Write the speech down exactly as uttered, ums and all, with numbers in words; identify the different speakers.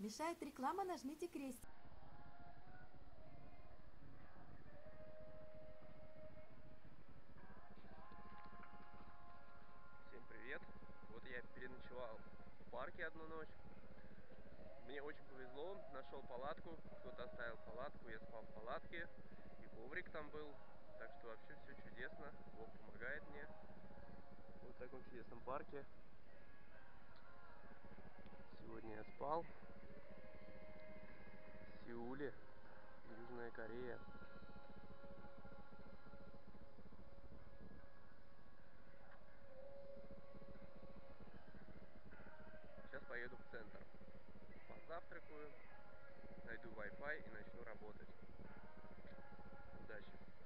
Speaker 1: Мешает реклама, нажмите крестик.
Speaker 2: Всем привет! Вот я переночевал в парке одну ночь. Мне очень повезло, нашел палатку, кто-то оставил палатку, я спал в палатке, и коврик там был. Так что вообще все чудесно, Бог помогает мне. Вот в таком чудесном парке. Сегодня я спал в Сеуле, Южная Корея. Сейчас поеду в центр, позавтракаю, найду Wi-Fi и начну работать. Удачи!